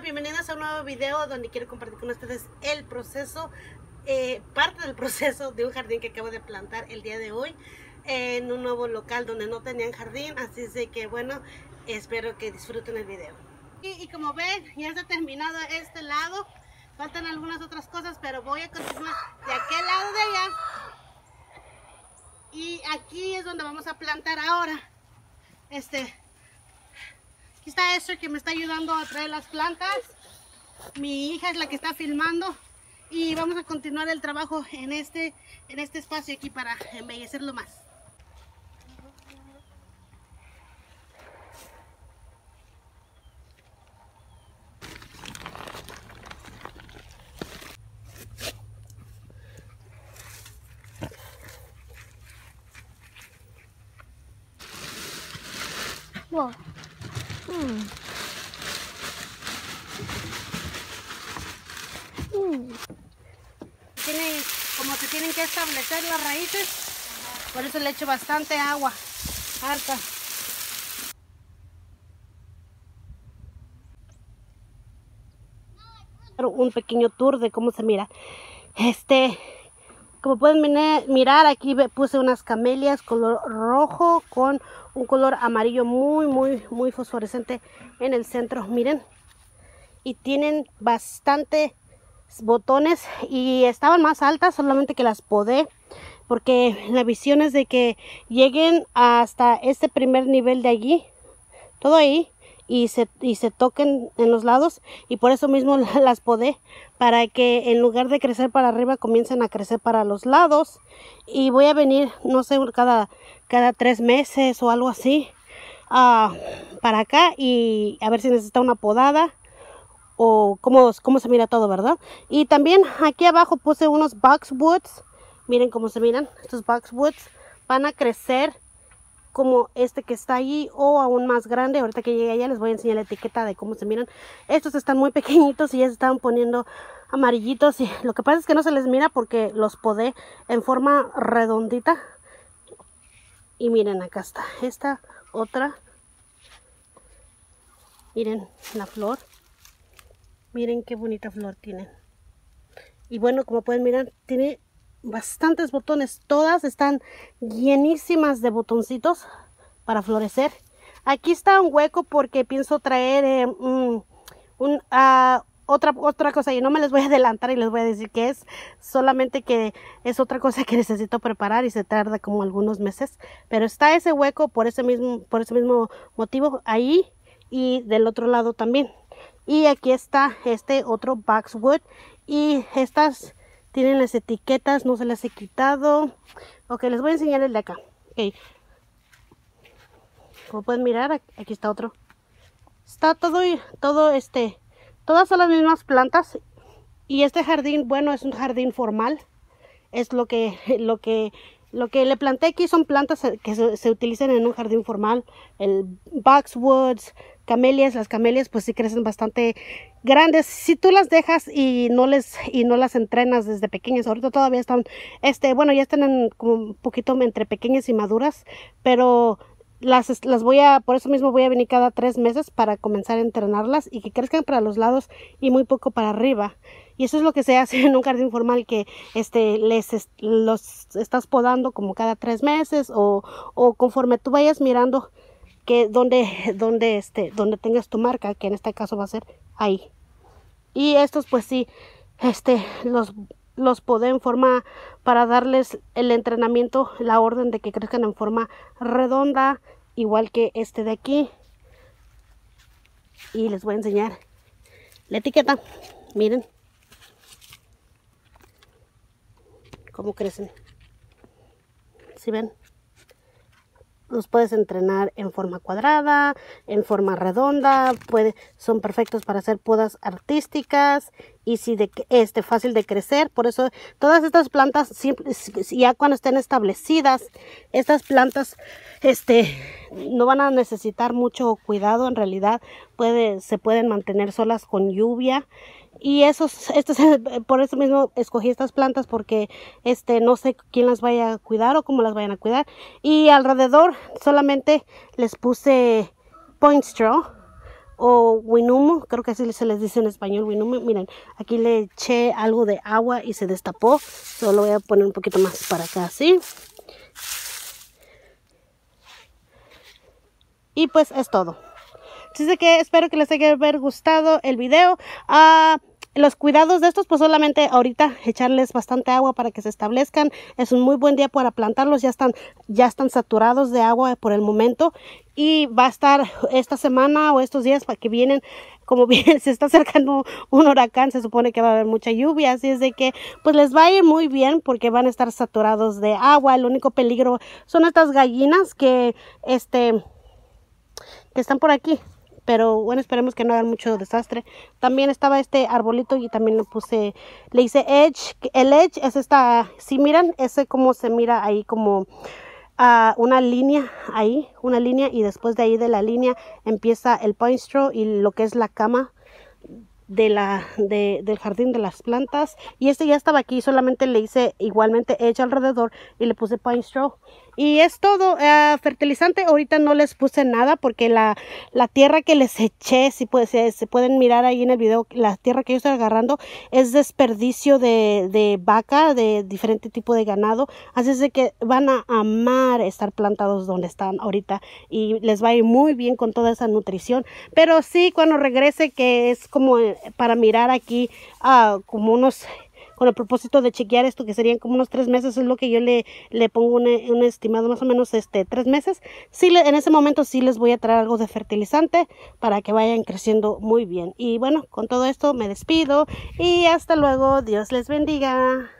bienvenidos a un nuevo video donde quiero compartir con ustedes el proceso, parte del proceso de un jardín que acabo de plantar el día de hoy en un nuevo local donde no tenían jardín, así es de que bueno, espero que disfruten el video. Y como ven, ya está terminado este lado, faltan algunas otras cosas, pero voy a continuar de aquel lado de allá y aquí es donde vamos a plantar ahora. Aquí está Esther, que me está ayudando a traer las plantas. Mi hija es la que está filmando. Y vamos a continuar el trabajo en este espacio aquí para embellecerlo más. Wow. Como se tienen que establecer las raíces, por eso le echo bastante agua, harta. Un pequeño tour de cómo se mira. Como pueden mirar, aquí puse unas camelias color rojo con un color amarillo muy fosforescente en el centro, miren. Y tienen bastante botones y estaban más altas, solamente que las podé porque la visión es de que lleguen hasta este primer nivel de allí, todo ahí, y se toquen en los lados, y por eso mismo las podé, para que en lugar de crecer para arriba comiencen a crecer para los lados. Y voy a venir, no sé, cada 3 meses o algo así para acá y a ver si necesita una podada o cómo se mira todo, ¿verdad? Y también aquí abajo puse unos boxwoods. Miren cómo se miran. Estos boxwoods van a crecer como este que está allí o aún más grande. Ahorita que llegue allá les voy a enseñar la etiqueta de cómo se miran. Estos están muy pequeñitos y ya se están poniendo amarillitos. Y lo que pasa es que no se les mira porque los podé en forma redondita. Y miren, acá está esta otra. Miren la flor. Miren qué bonita flor tiene. Y bueno, como pueden mirar, tiene bastantes botones. Todas están llenísimas de botoncitos para florecer. Aquí está un hueco porque pienso traer otra cosa. Y no me les voy a adelantar y les voy a decir qué es. Solamente que es otra cosa que necesito preparar y se tarda como algunos meses. Pero está ese hueco por ese mismo motivo ahí y del otro lado también. Y aquí está este otro boxwood. Y estas tienen las etiquetas, no se las he quitado. Ok, les voy a enseñar el de acá. Okay. Como pueden mirar, aquí está otro. Está todas son las mismas plantas. Y este jardín, bueno, es un jardín formal. Es lo que le planté aquí son plantas que se utilizan en un jardín formal. El boxwoods, camelias. Las camelias pues sí crecen bastante grandes si tú las dejas y no las entrenas desde pequeñas. Ahorita todavía están, bueno, ya están como un poquito entre pequeñas y maduras, pero por eso mismo voy a venir cada 3 meses para comenzar a entrenarlas y que crezcan para los lados y muy poco para arriba. Y eso es lo que se hace en un jardín formal, que los estás podando como cada 3 meses o conforme tú vayas mirando que donde tengas tu marca, que en este caso va a ser ahí. Y estos pues sí, los podé en forma para darles el entrenamiento, la orden de que crezcan en forma redonda, igual que este de aquí. Y les voy a enseñar la etiqueta. Miren cómo crecen. ¿Sí ven? Los puedes entrenar en forma cuadrada, en forma redonda, son perfectos para hacer podas artísticas y fácil de crecer. Por eso todas estas plantas, ya cuando estén establecidas, estas plantas no van a necesitar mucho cuidado. En realidad se pueden mantener solas con lluvia. Y por eso mismo escogí estas plantas, porque no sé quién las vaya a cuidar o cómo las vayan a cuidar. Y alrededor solamente les puse point straw o winumo, creo que así se les dice en español, winumo. Miren, aquí le eché algo de agua y se destapó. Solo voy a poner un poquito más para acá, así. Y pues es todo. Así que espero que les haya gustado el video. Los cuidados de estos, pues solamente ahorita echarles bastante agua para que se establezcan. Es un muy buen día para plantarlos. Ya están saturados de agua por el momento. Y va a estar esta semana o estos días para que vienen, como bien se está acercando un huracán, se supone que va a haber mucha lluvia. Así es de que pues les va a ir muy bien porque van a estar saturados de agua. El único peligro son estas gallinas que están por aquí. Pero bueno, esperemos que no hagan mucho desastre. También estaba este arbolito y también le hice edge. El edge es esta, si miran, ese como se mira ahí como una línea ahí, una línea, y después de ahí de la línea empieza el pine straw y lo que es la cama del jardín de las plantas. Y este ya estaba aquí, solamente le hice igualmente edge alrededor y le puse pine straw. Y es todo. Fertilizante ahorita no les puse nada porque la tierra que les eché, si se pueden mirar ahí en el video, la tierra que yo estoy agarrando es desperdicio de vaca, de diferente tipo de ganado. Así es de que van a amar estar plantados donde están ahorita y les va a ir muy bien con toda esa nutrición. Pero sí, cuando regrese, que es como para mirar aquí como unos, con el propósito de chequear esto, que serían como unos 3 meses, es lo que yo le pongo un estimado, más o menos 3 meses. Sí, en ese momento sí les voy a traer algo de fertilizante para que vayan creciendo muy bien. Y bueno, con todo esto me despido y hasta luego. Dios les bendiga.